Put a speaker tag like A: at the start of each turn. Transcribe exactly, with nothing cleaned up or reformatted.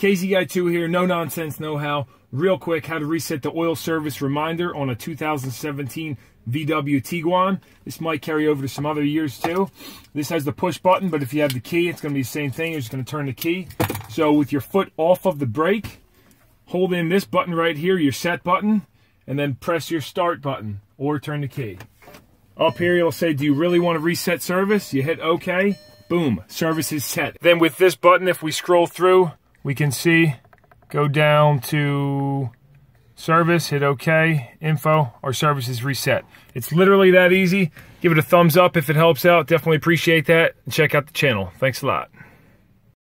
A: K Z Guy two here, no nonsense, no how. Real quick, how to reset the oil service reminder on a two thousand seventeen V W Tiguan. This might carry over to some other years too. This has the push button, but if you have the key, it's going to be the same thing. You're just going to turn the key. So with your foot off of the brake, hold in this button right here, your set button, and then press your start button or turn the key. Up here, it'll say, do you really want to reset service? You hit OK. Boom, service is set. Then with this button, if we scroll through, we can see, go down to service, hit OK, info, our service is reset. It's literally that easy. Give it a thumbs up if it helps out. Definitely appreciate that. And check out the channel. Thanks a lot.